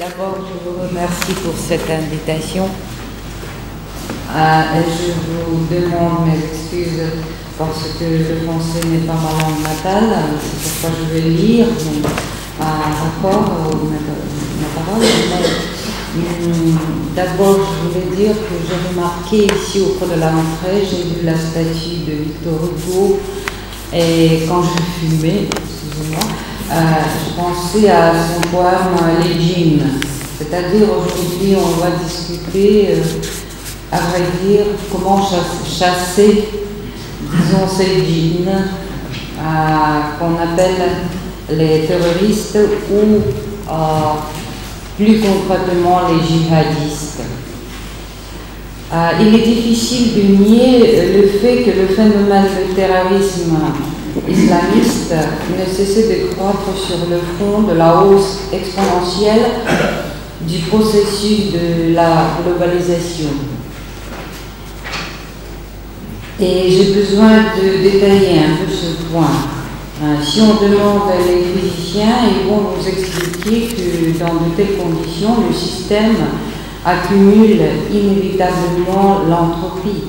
D'abord, je vous remercie pour cette invitation. Je vous demande mes excuses parce que le français n'est pas ma langue natale, c'est pourquoi je vais lire mon rapport, ma parole. D'abord, je voulais dire que j'ai remarqué ici au cours de la rentrée, j'ai vu la statue de Victor Hugo et quand je fumais, excusez-moi, je pensais à son poème Les Djinns. C'est-à-dire aujourd'hui on va discuter, à vrai dire, comment chasser, disons, ces djinns qu'on appelle les terroristes ou plus concrètement les djihadistes. Il est difficile de nier le fait que le phénomène du terrorisme islamiste ne cessait de croître sur le front de la hausse exponentielle du processus de la globalisation. Et j'ai besoin de détailler un peu ce point. Si on demande les physiciens, ils vont nous expliquer que dans de telles conditions, le système accumule inévitablement l'entropie.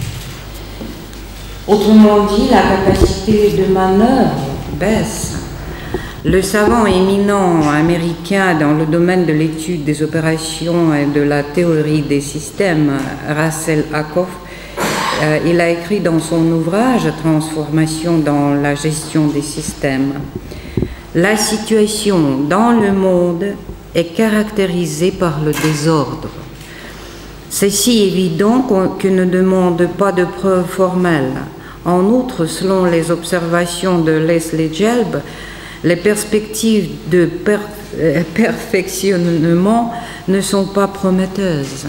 Autrement dit, la capacité de manœuvre baisse. Le savant éminent américain dans le domaine de l'étude des opérations et de la théorie des systèmes, Russell Ackoff, il a écrit dans son ouvrage « Transformation dans la gestion des systèmes » : la situation dans le monde est caractérisée par le désordre. C'est si évident qu'on ne demande pas de preuves formelles. En outre, selon les observations de Leslie Gelb, les perspectives de perfectionnement ne sont pas prometteuses.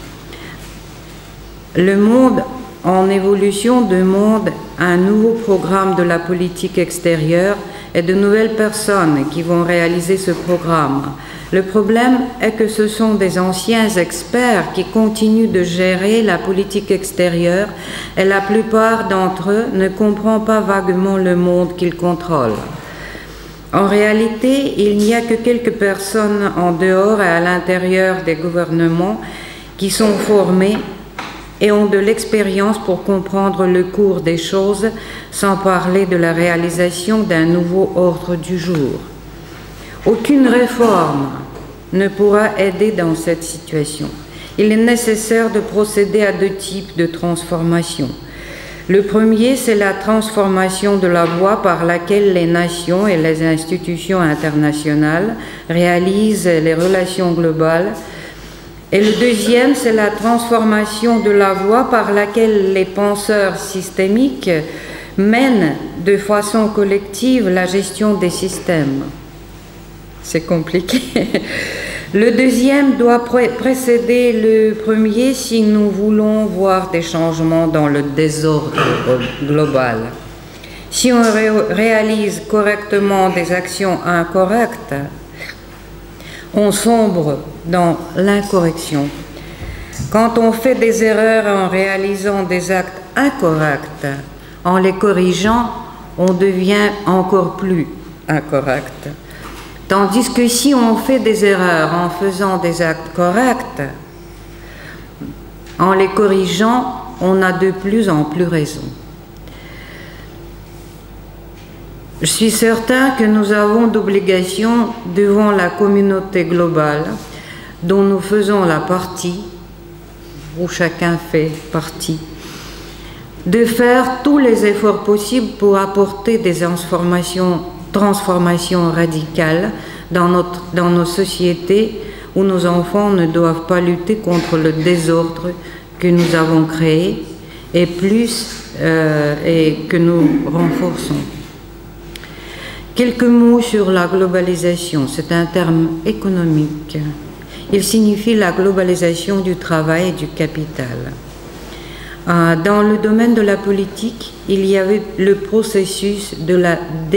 Le monde en évolution demande un nouveau programme de la politique extérieure et de nouvelles personnes qui vont réaliser ce programme. Le problème est que ce sont des anciens experts qui continuent de gérer la politique extérieure et la plupart d'entre eux ne comprennent pas vaguement le monde qu'ils contrôlent. En réalité, il n'y a que quelques personnes en dehors et à l'intérieur des gouvernements qui sont formées et ont de l'expérience pour comprendre le cours des choses, sans parler de la réalisation d'un nouveau ordre du jour. Aucune réforme ne pourra aider dans cette situation. Il est nécessaire de procéder à deux types de transformation. Le premier, c'est la transformation de la voie par laquelle les nations et les institutions internationales réalisent les relations globales. Et le deuxième, c'est la transformation de la voie par laquelle les penseurs systémiques mènent de façon collective la gestion des systèmes. C'est compliqué. Le deuxième doit précéder le premier si nous voulons voir des changements dans le désordre global. Si on réalise correctement des actions incorrectes, on sombre dans l'incorrection. Quand on fait des erreurs en réalisant des actes incorrects, en les corrigeant, on devient encore plus incorrect. Tandis que si on fait des erreurs en faisant des actes corrects, en les corrigeant, on a de plus en plus raison. Je suis certain que nous avons d'obligations devant la communauté globale dont nous faisons la partie, où chacun fait partie, de faire tous les efforts possibles pour apporter des transformations radicales dans nos sociétés où nos enfants ne doivent pas lutter contre le désordre que nous avons créé et que nous renforçons. Quelques mots sur la globalisation. C'est un terme économique. Il signifie la globalisation du travail et du capital. Dans le domaine de la politique, il y avait le processus de la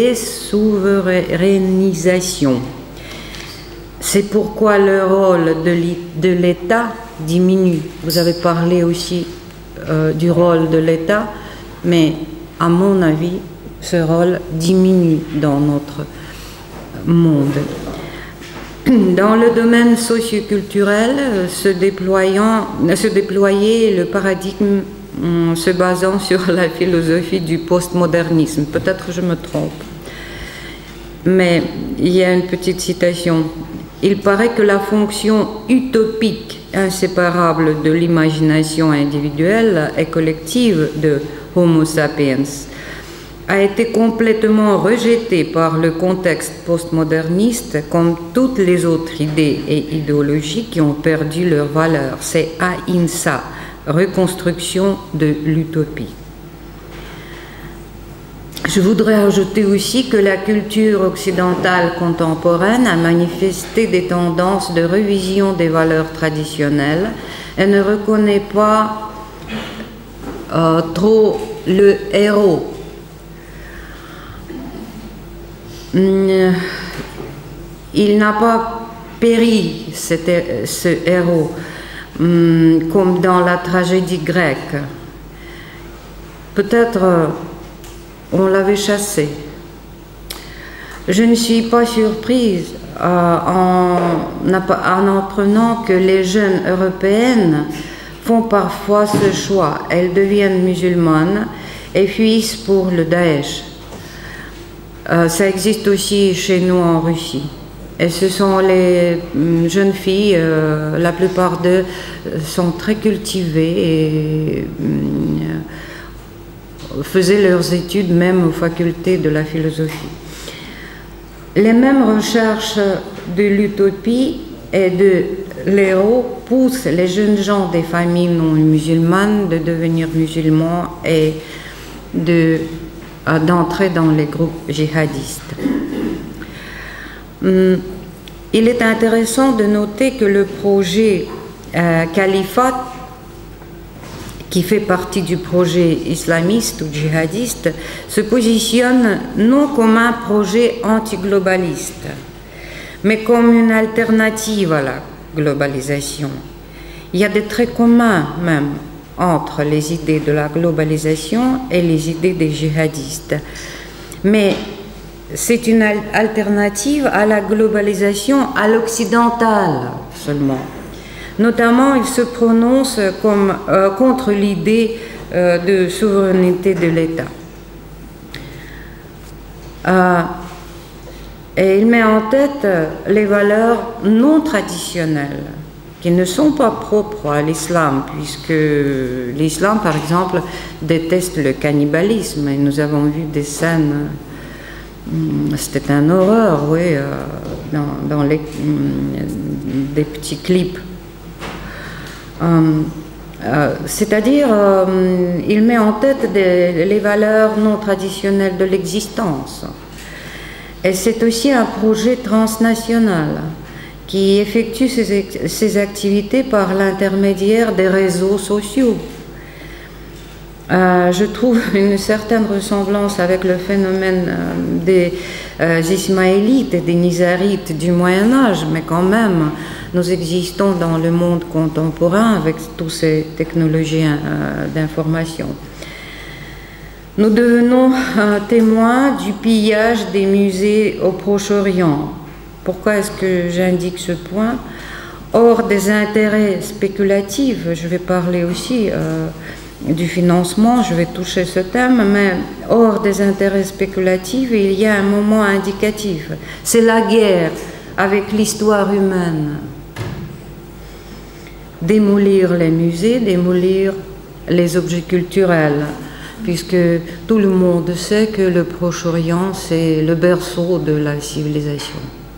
désouverainisation. C'est pourquoi le rôle de l'État diminue. Vous avez parlé aussi du rôle de l'État, mais à mon avis, ce rôle diminue dans notre monde. Dans le domaine socioculturel, se déployait le paradigme se basant sur la philosophie du postmodernisme. Peut-être je me trompe, mais il y a une petite citation. Il paraît que la fonction utopique inséparable de l'imagination individuelle et collective de Homo sapiens a été complètement rejetée par le contexte postmoderniste comme toutes les autres idées et idéologies qui ont perdu leur valeur. C'est ahimsa, reconstruction de l'utopie. Je voudrais ajouter aussi que la culture occidentale contemporaine a manifesté des tendances de révision des valeurs traditionnelles et ne reconnaît pas trop le héros. Il n'a pas péri, ce héros, comme dans la tragédie grecque. Peut-être on l'avait chassé. Je ne suis pas surprise en apprenant que les jeunes européennes font parfois ce choix. Elles deviennent musulmanes et fuient pour le Daesh. Ça existe aussi chez nous en Russie. Et ce sont les jeunes filles, la plupart d'eux sont très cultivées et faisaient leurs études même aux facultés de la philosophie. Les mêmes recherches de l'utopie et de l'héros poussent les jeunes gens des familles non musulmanes de devenir musulmans et d'entrer dans les groupes djihadistes. Il est intéressant de noter que le projet Califat, qui fait partie du projet islamiste ou djihadiste, se positionne non comme un projet antiglobaliste, mais comme une alternative à la globalisation. Il y a des traits communs même entre les idées de la globalisation et les idées des djihadistes. Mais c'est une alternative à la globalisation à l'occidentale seulement. Notamment, il se prononce contre l'idée de souveraineté de l'État. Et il met en tête les valeurs non traditionnelles qui ne sont pas propres à l'islam, puisque l'islam, par exemple, déteste le cannibalisme. Et nous avons vu des scènes, c'était une horreur, oui, dans des petits clips. C'est-à-dire, il met en tête les valeurs non traditionnelles de l'existence. Et c'est aussi un projet transnational qui effectue ses activités par l'intermédiaire des réseaux sociaux. Je trouve une certaine ressemblance avec le phénomène des Ismaélites et des Nizarites du Moyen-Âge, mais quand même, nous existons dans le monde contemporain avec toutes ces technologies d'information. Nous devenons témoins du pillage des musées au Proche-Orient. Pourquoi est-ce que j'indique ce point? Hors des intérêts spéculatifs, je vais parler aussi du financement, je vais toucher ce thème, mais hors des intérêts spéculatifs, il y a un moment indicatif. C'est la guerre avec l'histoire humaine. Démolir les musées, démolir les objets culturels, puisque tout le monde sait que le Proche-Orient, c'est le berceau de la civilisation.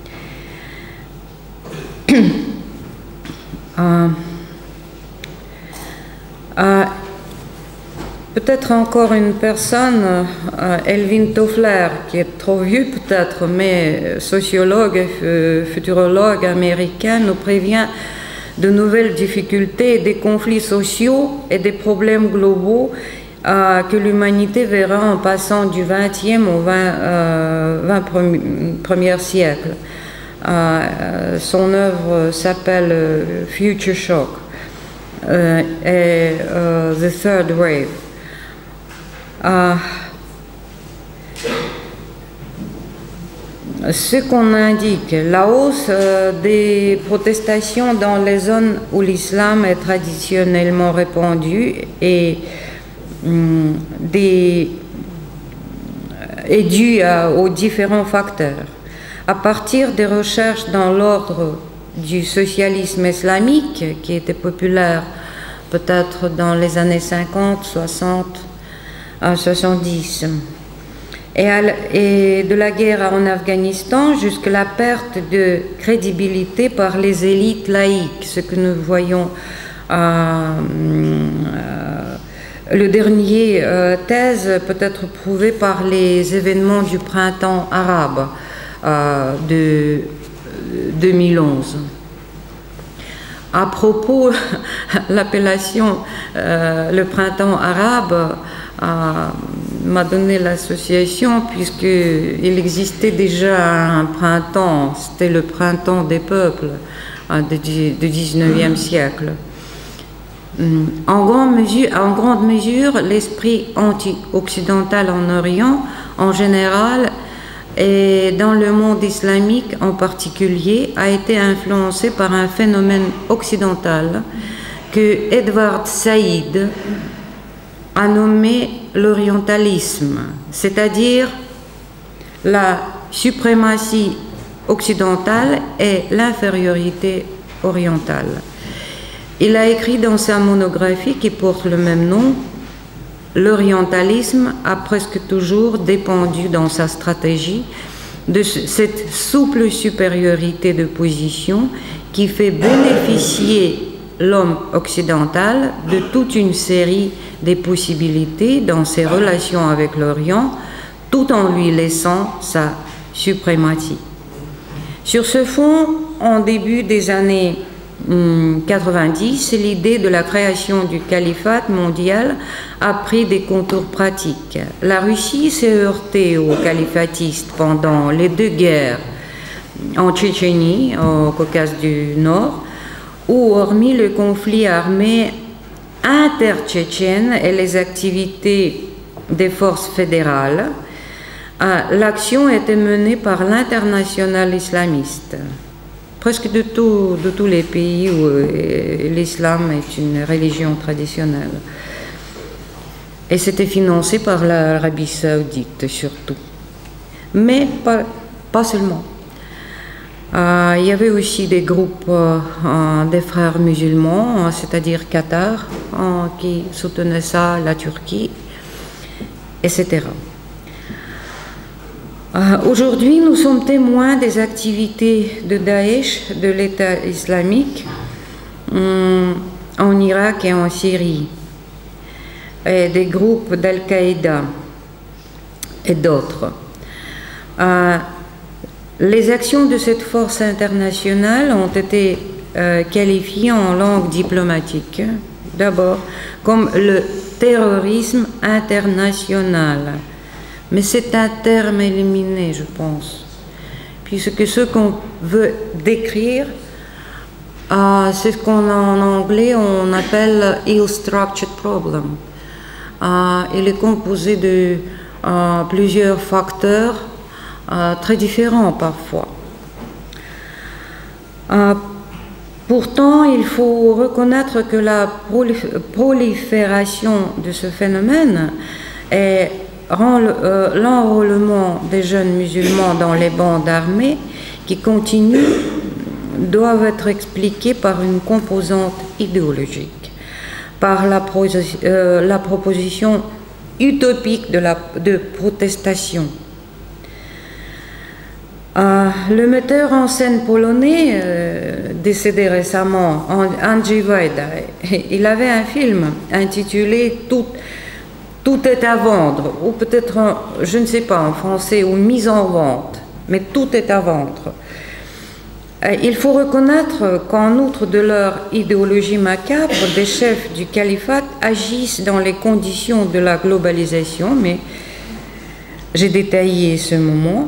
Peut-être encore une personne, Elvin Toffler, qui est trop vieux peut-être, mais sociologue et futurologue américain, nous prévient de nouvelles difficultés, des conflits sociaux et des problèmes globaux que l'humanité verra en passant du XXe au XXIe siècle. Son œuvre s'appelle Future Shock et The Third Wave. ce qu'on indique, la hausse des protestations dans les zones où l'islam est traditionnellement répandu est due aux différents facteurs. À partir des recherches dans l'ordre du socialisme islamique, qui était populaire peut-être dans les années 50, 60 à 70, et de la guerre en Afghanistan jusqu'à la perte de crédibilité par les élites laïques, ce que nous voyons le dernier thèse peut être prouvé par les événements du printemps arabe de 2011. À propos, l'appellation le printemps arabe m'a donné l'association puisqu'il existait déjà un printemps, c'était le printemps des peuples du 19e siècle. En grande mesure, l'esprit anti-occidental en Orient, en général, et dans le monde islamique en particulier, a été influencé par un phénomène occidental que Edward Said a nommé l'orientalisme, c'est-à-dire la suprématie occidentale et l'infériorité orientale. Il a écrit dans sa monographie qui porte le même nom, l'orientalisme a presque toujours dépendu dans sa stratégie de cette souple supériorité de position qui fait bénéficier l'homme occidental de toute une série des possibilités dans ses relations avec l'Orient, tout en lui laissant sa suprématie. Sur ce fond, en début des années 90, l'idée de la création du califat mondial a pris des contours pratiques. La Russie s'est heurtée aux califatistes pendant les deux guerres en Tchétchénie, au Caucase du Nord, où, hormis le conflit armé inter-tchétchène et les activités des forces fédérales, l'action était menée par l'internationale islamiste. Presque de tous les pays où l'islam est une religion traditionnelle. Et c'était financé par l'Arabie saoudite surtout. Mais pas seulement. Il y avait aussi des groupes des frères musulmans, c'est-à-dire Qatar, qui soutenaient ça, la Turquie, etc. Aujourd'hui, nous sommes témoins des activités de Daesh, de l'État islamique, en Irak et en Syrie, et des groupes d'Al-Qaïda et d'autres. Les actions de cette force internationale ont été qualifiées en langue diplomatique, d'abord, comme le terrorisme international. Mais c'est un terme éliminé, je pense, puisque ce qu'on veut décrire, c'est ce qu'on en anglais on appelle ill-structured problem. Il est composé de plusieurs facteurs très différents parfois. Pourtant, il faut reconnaître que la prolifération de ce phénomène rend l'enrôlement des jeunes musulmans dans les bandes armées qui continuent doivent être expliqués par une composante idéologique, par la proposition utopique de protestation. Le metteur en scène polonais, décédé récemment, Andrzej Wajda, il avait un film intitulé Tout est à vendre, ou peut-être, je ne sais pas en français, ou mise en vente, mais tout est à vendre. Il faut reconnaître qu'en outre de leur idéologie macabre, des chefs du califat agissent dans les conditions de la globalisation, mais j'ai détaillé ce moment,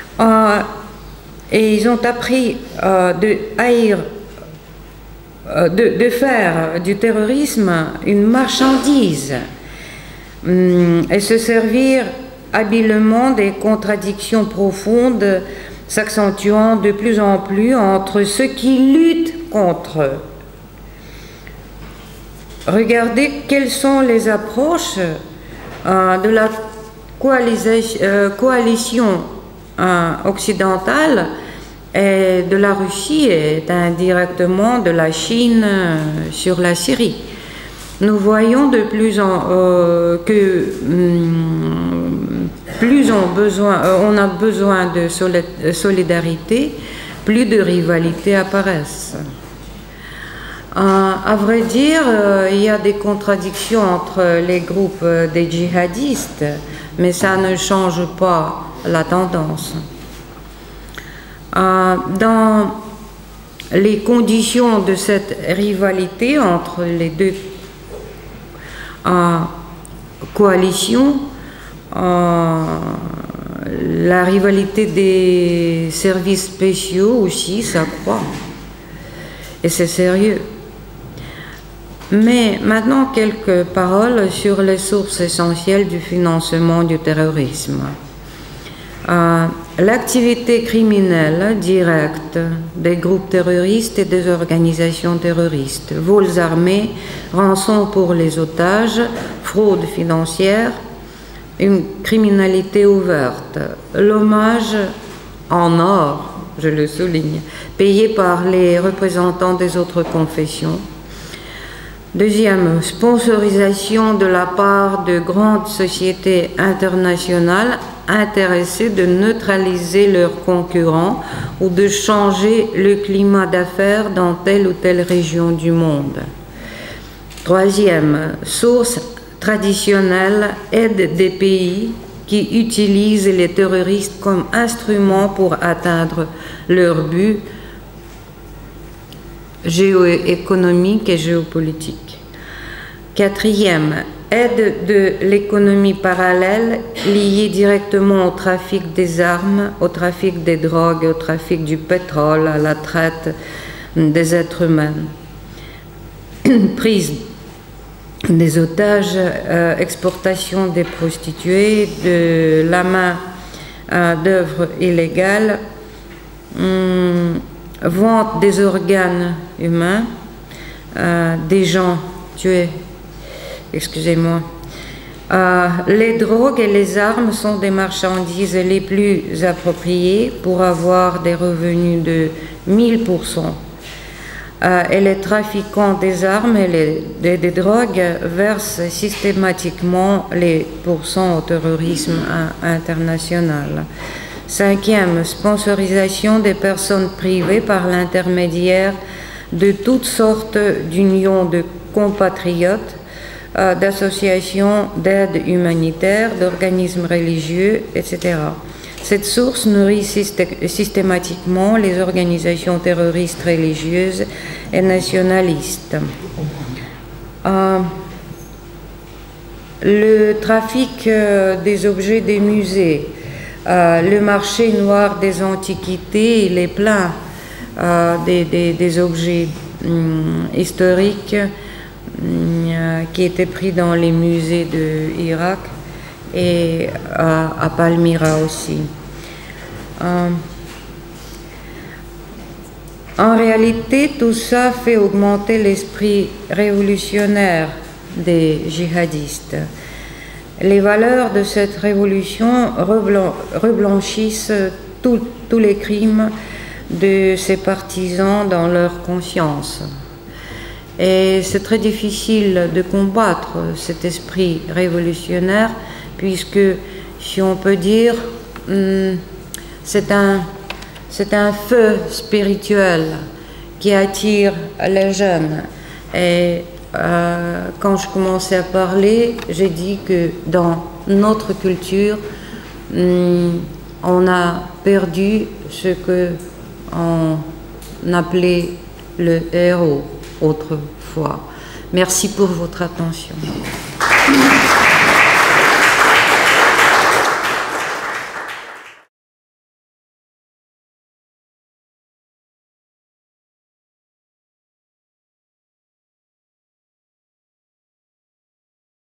et ils ont appris de faire du terrorisme une marchandise et se servir habilement des contradictions profondes s'accentuant de plus en plus entre ceux qui luttent contre eux. Regardez quelles sont les approches de la coalition occidentale et de la Russie et indirectement de la Chine sur la Syrie. Nous voyons de plus en que plus on a besoin de solidarité, plus de rivalités apparaissent. À vrai dire, il y a des contradictions entre les groupes des djihadistes, mais ça ne change pas la tendance. Dans les conditions de cette rivalité entre les deux coalitions, la rivalité des services spéciaux aussi s'accroît. Et c'est sérieux. Mais maintenant, quelques paroles sur les sources essentielles du financement du terrorisme. L'activité criminelle directe des groupes terroristes et des organisations terroristes, vols armés, rançons pour les otages, fraude financière, une criminalité ouverte, l'hommage en or, je le souligne, payé par les représentants des autres confessions. Deuxième, sponsorisation de la part de grandes sociétés internationales intéressées de neutraliser leurs concurrents ou de changer le climat d'affaires dans telle ou telle région du monde. Troisième, source traditionnelle, aide des pays qui utilisent les terroristes comme instrument pour atteindre leurs buts géoéconomiques et géopolitiques. Quatrième, aide de l'économie parallèle liée directement au trafic des armes, au trafic des drogues, au trafic du pétrole, à la traite des êtres humains. Prise des otages, exportation des prostituées, de la main d'œuvre illégale, vente des organes humains, des gens tués, excusez-moi. Les drogues et les armes sont des marchandises les plus appropriées pour avoir des revenus de 1000%. Et les trafiquants des armes et des drogues versent systématiquement les pourcents au terrorisme international. Cinquième, sponsorisation des personnes privées par l'intermédiaire de toutes sortes d'unions de compatriotes, d'associations d'aide humanitaire, d'organismes religieux, etc. Cette source nourrit systématiquement les organisations terroristes religieuses et nationalistes. Le trafic des objets des musées, le marché noir des antiquités, il est plein des objets historiques qui étaient pris dans les musées de Irak et à Palmyra aussi. En réalité, tout ça fait augmenter l'esprit révolutionnaire des djihadistes. Les valeurs de cette révolution reblanchissent tous les crimes de ses partisans dans leur conscience. Et c'est très difficile de combattre cet esprit révolutionnaire puisque, si on peut dire, c'est un feu spirituel qui attire les jeunes. Et quand je commençais à parler, j'ai dit que dans notre culture, on a perdu ce qu'on appelait le héros autrefois. Merci pour votre attention.